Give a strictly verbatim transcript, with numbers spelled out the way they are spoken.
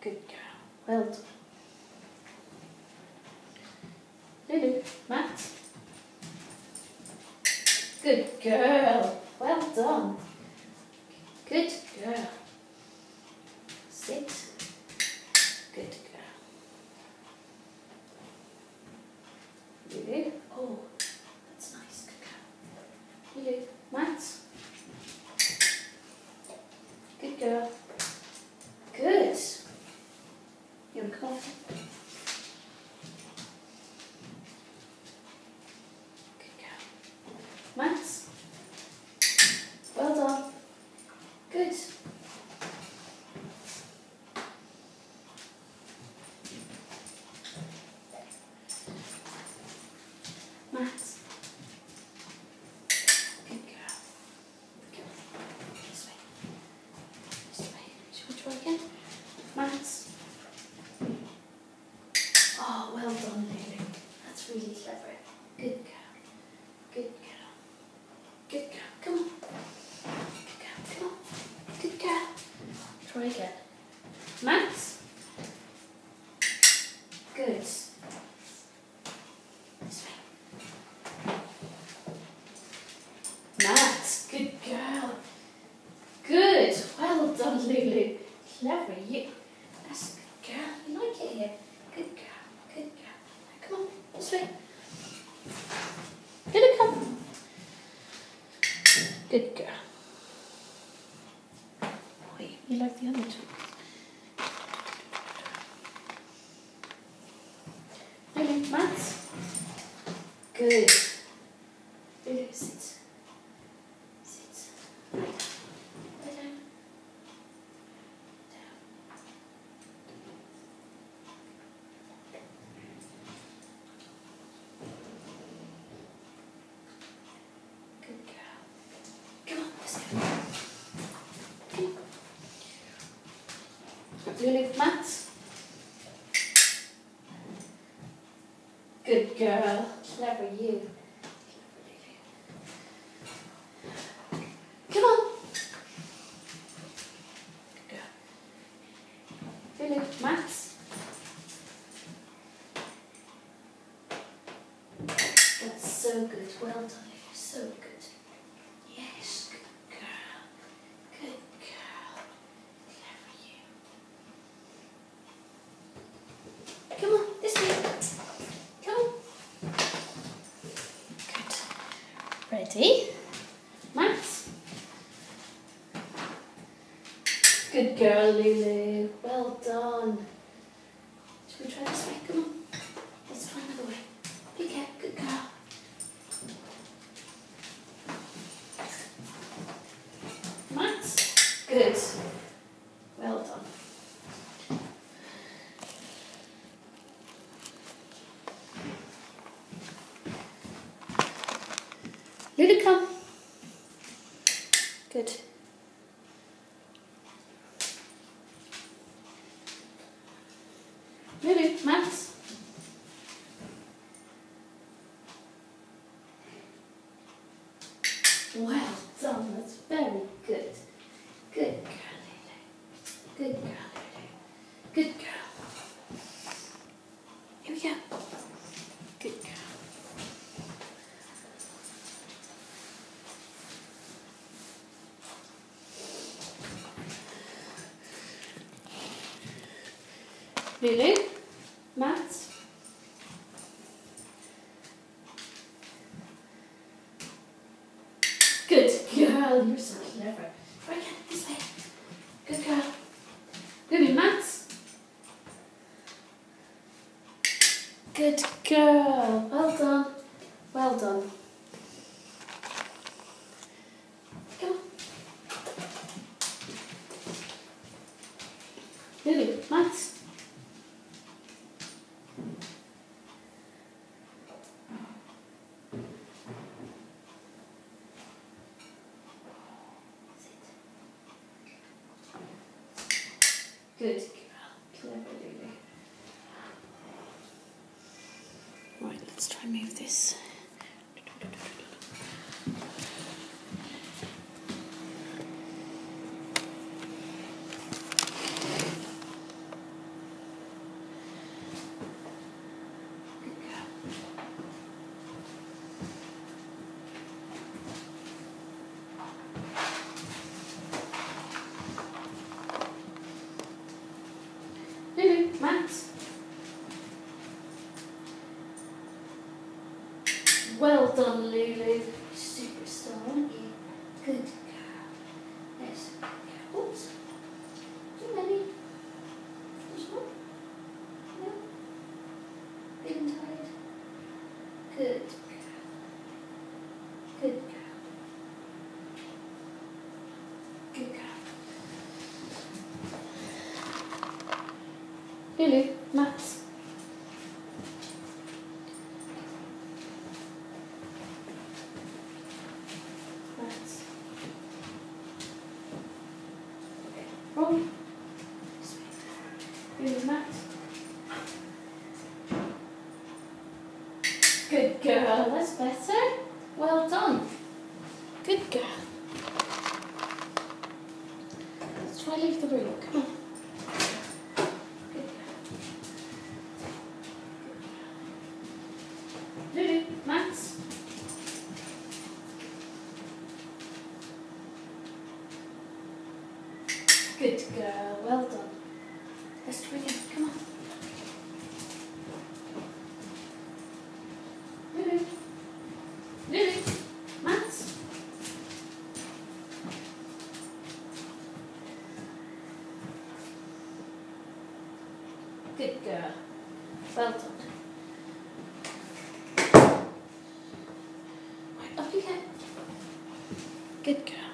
Good girl. Well done. Lulu, Matt. Good girl. Well done. Good girl. Sit. Good girl. Lulu. Oh, that's nice. Good girl. Lulu, Matt. Good girl. Good. You want coffee? Good girl. Matt. Well done. Good. Matt. Good girl. Good girl. This way. This way. Shall we try again? Matt. Oh, well done, Lulu. That's really clever. Good girl. Good girl. Good girl. Come on. Good girl. Come on. Good girl. Try again. Matt. Good. This way. Matt. Good girl. Good. Well done, Lulu. Clever. You. That's a good girl. You like it here. Good girl. Good girl. Now, come on. This way. Lulu, come. Good girl. Wait, you like the other two? Lulu, Matt. Good. Lulu, sit. Sit. Lie down. Lie down. Down. Good girl. Come on, let's go. Come on. Lulu, Matt. Good girl. Clever you. Come on. Good girl. Lulu, Matt. That's so good. Well done, Lulu. So good. Yes, good girl. Good girl. Clever you. Come on, this way. Come on. Good. Ready? Matt. Good girl, Lulu. Well done. Should we try this way? Come on. Let's try another way. Pick it. Good girl. Matt. Good. Well done. Lulu, come. Good. Lulu, Matt. Well done. That's very good. Good girl, Lulu. Good girl, Lulu. Good girl. Here we go. Good girl. Lulu, Matt. Good girl, you're so clever. Right, this way. Good girl. Lulu, Matt. Good girl. Well done. Well done. Come on. Lulu, Matt. Good girl. Clever, Lulu. Right, let's try and move this. Matt. Well done, Lulu. Superstar, aren't you? Good girl. Yes. Oops. Too many. There's one. No. Big and tired. Good girl. Good girl. Good girl. Lulu, Matt. Matt. Roll. Lulu, Matt. Good girl, that's better. Well done. Good girl. Let's try leave the room. Come on. Good girl. Lulu, Matt. Good girl, well done. Let's try again. Come on. Lulu. Lulu. Matt. Good girl. Well done. Right, up you go. Good girl.